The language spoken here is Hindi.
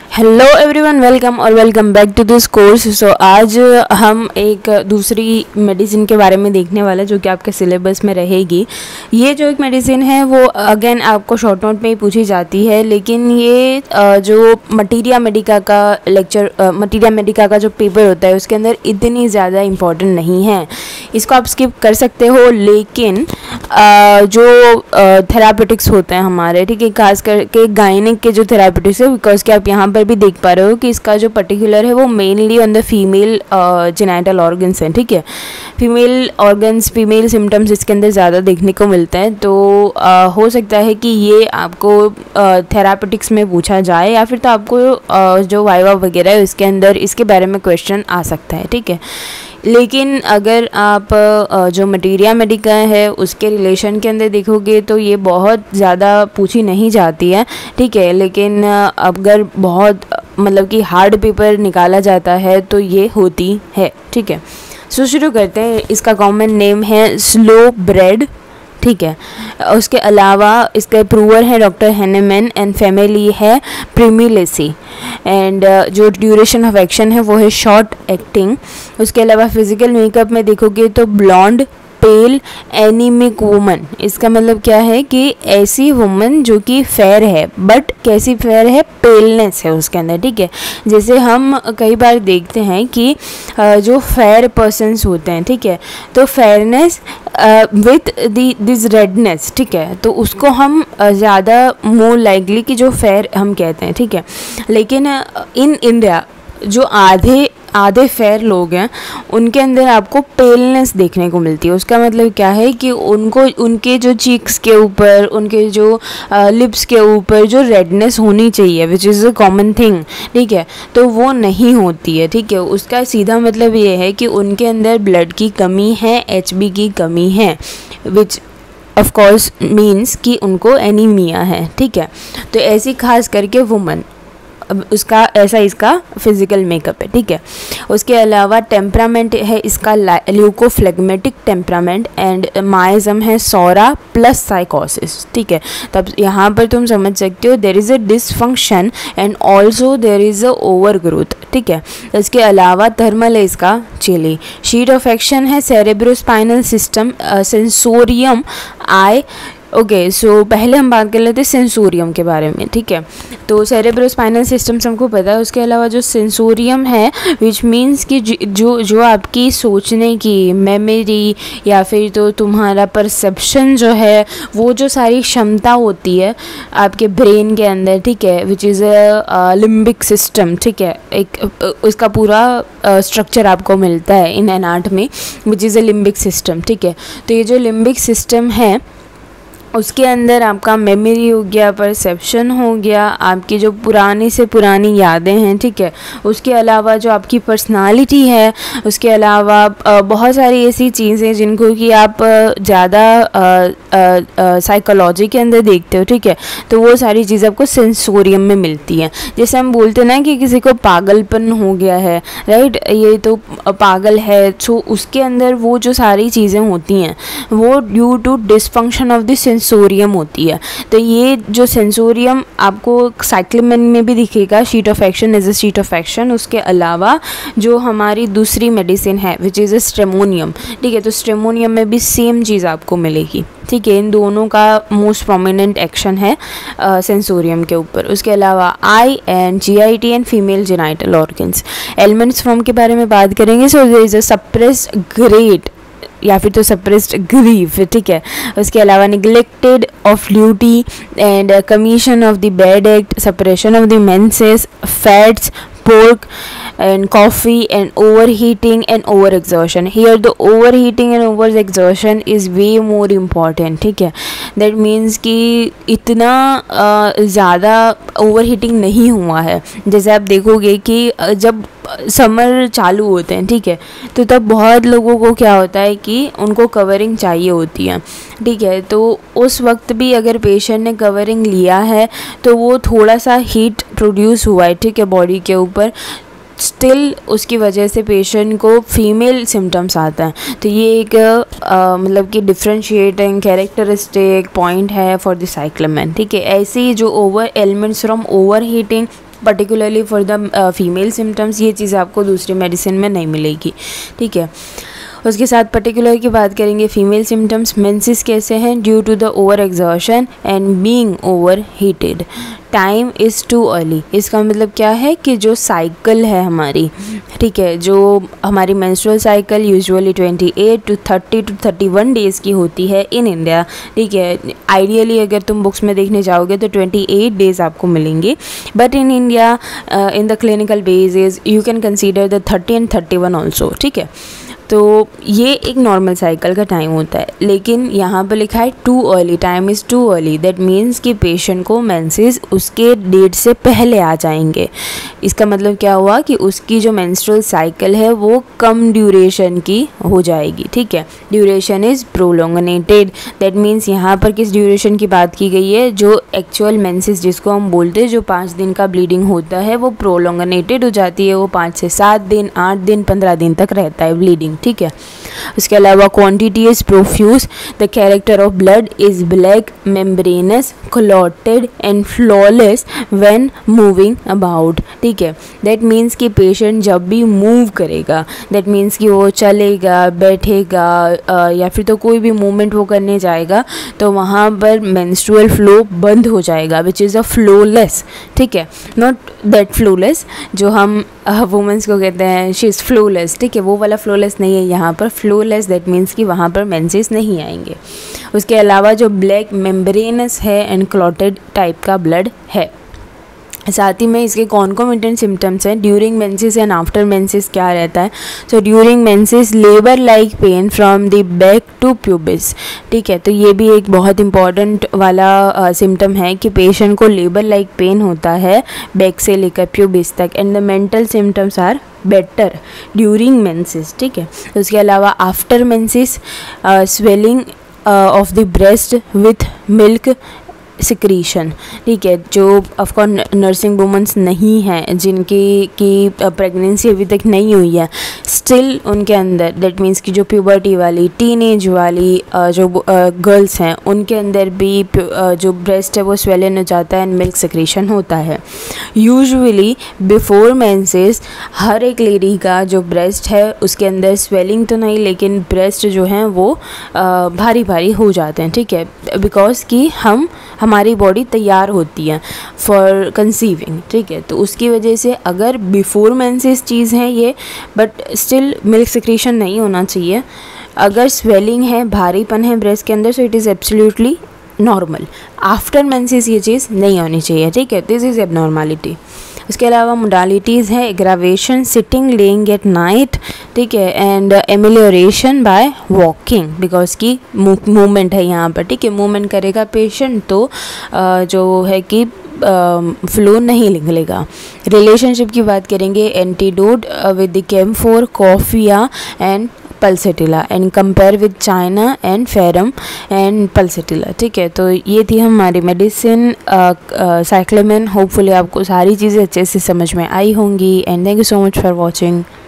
Hello everyone, welcome back to this course. So आज हम एक दूसरी मेडिसिन के बारे में देखने वाले जो कि आपके सिलेबस में रहेगी। ये जो एक मेडिसिन है वो अगेन आपको शॉर्ट नोट में ही पूछी जाती है, लेकिन ये जो मटीरिया मेडिका का जो पेपर होता है उसके अंदर इतनी ज़्यादा इम्पोर्टेंट नहीं है। इसको आप स्किप कर सकते हो, लेकिन जो थेरापेटिक्स होते हैं हमारे, ठीक है, खास करके गायनिक के जो थेरापेटिक्स है, बिकॉज कि आप यहाँ पर भी देख पा रहे हो कि इसका जो पर्टिकुलर है वो mainly on the female genital organs हैं। ठीक है, फीमेल ऑर्गन्स, फीमेल सिम्टम्स इसके अंदर ज़्यादा देखने को मिलते हैं। तो हो सकता है कि ये आपको थेरापेटिक्स में पूछा जाए, या फिर तो आपको जो वाइवा वगैरह है उसके अंदर इसके बारे में क्वेश्चन आ सकता है। ठीक है, लेकिन अगर आप जो मटीरिया मेडिका है उसके रिलेशन के अंदर देखोगे तो ये बहुत ज़्यादा पूछी नहीं जाती है। ठीक है, लेकिन अगर बहुत मतलब कि हार्ड पेपर निकाला जाता है तो ये होती है। ठीक है, सो शुरू करते हैं। इसका कॉमन नेम है स्लो ब्रेड। ठीक है, उसके अलावा इसके प्रूवर है डॉक्टर हैनेमैन एंड फैमिली है प्रीमिलेसी, एंड जो ड्यूरेशन ऑफ एक्शन है वो है शॉर्ट एक्टिंग। उसके अलावा फिजिकल मेकअप में देखोगे तो ब्लॉन्ड, पेल, एनीमिक वुमन। इसका मतलब क्या है कि ऐसी वुमन जो कि फेयर है, बट कैसी फेयर है, पेलनेस है उसके अंदर। ठीक है, जैसे हम कई बार देखते हैं कि जो फेयर पर्सन्स होते हैं, ठीक है, तो फेयरनेस विथ दिस रेडनेस, ठीक है, तो उसको हम ज़्यादा मोर लाइकली कि जो फेयर हम कहते हैं। ठीक है, लेकिन इन इंडिया जो आधे फेयर लोग हैं उनके अंदर आपको पेलनेस देखने को मिलती है। उसका मतलब क्या है कि उनको उनके जो चीक्स के ऊपर, उनके जो लिप्स के ऊपर जो रेडनेस होनी चाहिए, which is a common thing, ठीक है, तो वो नहीं होती है। ठीक है, उसका सीधा मतलब ये है कि उनके अंदर ब्लड की कमी है, HB की कमी है, विच ऑफ कोर्स मीन्स कि उनको एनीमिया है। ठीक है, तो ऐसी खास करके वुमन, उसका ऐसा इसका फिजिकल मेकअप है। ठीक है, उसके अलावा टेम्परामेंट है इसका ल्यूकोफ्लेग्मेटिक टेम्परामेंट, एंड माइज्म है सौरा प्लस साइकोसिस। ठीक है, तब यहाँ पर तुम समझ सकते हो there is a dysfunction and also there is a over growth. ठीक है, इसके अलावा थर्मल है इसका चिली। शीट ऑफ एक्शन है cerebrospinal system, sensorium, eye. Okay, so पहले हम बात कर लेते हैं सेंसोरियम के बारे में। ठीक है, तो सेरेब्रोस्पाइनल सिस्टम हमको पता है। उसके अलावा जो सेंसोरियम है, विच मीन्स कि जो आपकी सोचने की मेमोरी या फिर तो तुम्हारा परसेप्शन जो है, वो जो सारी क्षमता होती है आपके ब्रेन के अंदर, ठीक है, which is a limbic system. ठीक है, एक उसका पूरा स्ट्रक्चर आपको मिलता है in anatomy, which is a limbic system. ठीक है, तो ये जो लिम्बिक सिस्टम है उसके अंदर आपका मेमोरी हो गया, परसेप्शन हो गया, आपकी जो पुरानी से पुरानी यादें हैं, ठीक है, उसके अलावा जो आपकी पर्सनालिटी है, उसके अलावा बहुत सारी ऐसी चीज़ें जिनको कि आप ज़्यादा साइकोलॉजी के अंदर देखते हो। ठीक है, तो वो सारी चीज़ें आपको सेंसोरियम में मिलती हैं। जैसे हम बोलते हैं ना कि किसी को पागलपन हो गया है, राइट, ये तो पागल है, सो उसके अंदर वो जो सारी चीज़ें होती हैं वो due to dysfunction of the sensorium होती है। तो ये जो सेंसोरियम आपको साइक्लिमेन में भी दिखेगा, seat of action as a seat of action. उसके अलावा जो हमारी दूसरी मेडिसिन है विच इज़ अ स्ट्रेमोनियम। ठीक है, तो स्ट्रेमोनियम में भी सेम चीज़ आपको मिलेगी। ठीक है, इन दोनों का मोस्ट प्रोमिनेंट एक्शन है सेंसोरियम के ऊपर। उसके अलावा eye and GIT and female genital organs. Ailments from के बारे में बात करेंगे। So there is a suppressed great या फिर तो सप्रेस्ड ग्रीफ। ठीक है, उसके अलावा neglected of duty and commission of the bad act, suppression of the menses, fats, pork and coffee, and overheating and over exertion. Here the overheating and over exertion is way more important. ठीक है, that means कि इतना ज़्यादा overheating नहीं हुआ है। जैसे आप देखोगे कि जब समर चालू होते हैं, ठीक है, तो तब बहुत लोगों को क्या होता है कि उनको कवरिंग चाहिए होती है। ठीक है, तो उस वक्त भी अगर पेशेंट ने कवरिंग लिया है तो वो थोड़ा सा हीट प्रोड्यूस हुआ है, ठीक है, बॉडी के ऊपर, स्टिल उसकी वजह से पेशेंट को फीमेल सिम्टम्स आता है। तो ये एक मतलब कि डिफ्रेंशिएटिंग कैरेक्टरिस्टिक पॉइंट है फॉर द साइक्लोमैन, ठीक है। ऐसे ही जो over ailments from over heating particularly for the female symptoms, ये चीज़ आपको दूसरी मेडिसिन में नहीं मिलेगी, ठीक है। उसके साथ पर्टिकुलर की बात करेंगे फीमेल सिम्टम्स, मेंसेस कैसे हैं, due to the over exertion and being over heated, time is too early. इसका मतलब क्या है कि जो साइकिल है हमारी, ठीक है, जो हमारी menstrual cycle usually 28 to 30 to 31 days की होती है इन इंडिया, ठीक है। आइडियली अगर तुम बुक्स में देखने जाओगे तो 28 डेज़ आपको मिलेंगे, but in India in the clinical basis you can consider the 30 and 31 also, ठीक है। तो ये एक नॉर्मल साइकिल का टाइम होता है, लेकिन यहाँ पर लिखा है too early, time is too early, that means कि पेशेंट को मेंसेस उसके डेट से पहले आ जाएंगे। इसका मतलब क्या हुआ कि उसकी जो मेंस्ट्रुअल साइकिल है वो कम ड्यूरेशन की हो जाएगी, ठीक है। Duration is prolonged, that means यहाँ पर किस ड्यूरेशन की बात की गई है, जो एक्चुअल मेंसेस जिसको हम बोलते हैं, जो 5 दिन का ब्लीडिंग होता है वो प्रोलोंगनेटेड हो जाती है, वो 5 से 7 दिन 8 दिन 15 दिन तक रहता है ब्लीडिंग, ठीक है। उसके अलावा quantity is profuse, the character of blood is black, membranous, clotted and flows less when moving about, ठीक है। दैट मीन्स कि पेशेंट जब भी मूव करेगा, दैट मीन्स कि वो चलेगा, बैठेगा या फिर तो कोई भी मूवमेंट वो करने जाएगा तो वहाँ पर मेंस्ट्रुअल फ्लो बंद हो जाएगा, विच इज़ अ फ्लोलेस, ठीक है। नॉट दैट फ्लोलेस जो हम वुमेंस को कहते हैं शी इज़ फ्लोलेस, ठीक है, वो वाला फ्लोलेस नहीं है यहाँ पर। फ्लोलेस दैट मीन्स कि वहाँ पर मेंसेस नहीं आएंगे। उसके अलावा जो ब्लैक मेम्ब्रेनस है एंड क्लॉटेड टाइप का ब्लड है। साथ ही में इसके कॉन्कोमिटेंट सिम्टम्स हैं during menses and after menses क्या रहता है। So during menses labour like pain from the back to pubis, ठीक है। तो ये भी एक बहुत इंपॉर्टेंट वाला सिम्टम है कि पेशेंट को लेबर लाइक पेन होता है बैक से लेकर प्यूबिस तक, and the mental symptoms are better during menses, ठीक है। उसके अलावा after menses swelling of the breast with milk secretion, ठीक है। जो ऑफकोर्स नर्सिंग वुमेंस नहीं हैं, जिनकी की प्रेगनेंसी अभी तक नहीं हुई है, स्टिल उनके अंदर दैट मीन्स कि जो प्यूबर्टी वाली टीनेज वाली जो गर्ल्स हैं उनके अंदर भी जो ब्रेस्ट है वो स्वेलन हो जाता है एंड मिल्क सिक्रीशन होता है। यूजुअली बिफोर मेंसेस हर एक लेडी का जो ब्रेस्ट है उसके अंदर स्वेलिंग तो नहीं, लेकिन ब्रेस्ट जो हैं वो भारी भारी हो जाते हैं, ठीक है, बिकॉज कि हमारी बॉडी तैयार होती है फॉर कंसीविंग, ठीक है। तो उसकी वजह से अगर बिफोर मेंसेस चीज़ है ये, बट स्टिल मिल्क सिक्रीशन नहीं होना चाहिए। अगर स्वेलिंग है, भारीपन है ब्रेस्ट के अंदर, so it is absolutely normal. After menses ये चीज़ नहीं होनी चाहिए, ठीक है, दिस इज़ एबनॉर्मलिटी। उसके अलावा मोडालिटीज़ है aggravation, sitting, lying at night, ठीक है, and amelioration by walking, because की मूवमेंट है यहाँ पर, ठीक है, मूवमेंट करेगा पेशेंट तो जो है कि फ्लो नहीं निकलेगा। रिलेशनशिप की बात करेंगे, antidote with the camphor, coffea and pulsatilla, and compare with china and ferrum and pulsatilla, ठीक है। तो ये थी हमारी मेडिसिन साइक्लोमैन। होपफुली आपको सारी चीज़ें अच्छे से समझ में आई होंगी, and thank you so much for watching.